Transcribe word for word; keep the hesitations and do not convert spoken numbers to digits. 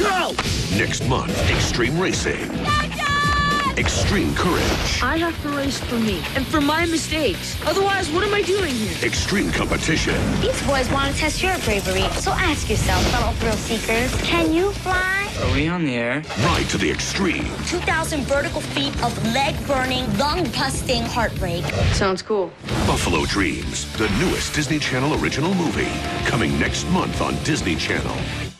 Go! Next month, extreme racing. Extreme courage. I have to race for me and for my mistakes. Otherwise, what am I doing here? Extreme competition. These boys want to test your bravery. So ask yourself, fellow thrill seekers, can you fly? Are we on the air? Ride to the extreme. two thousand vertical feet of leg-burning, lung-busting heartbreak. Sounds cool. Buffalo Dreams, the newest Disney Channel original movie, coming next month on Disney Channel.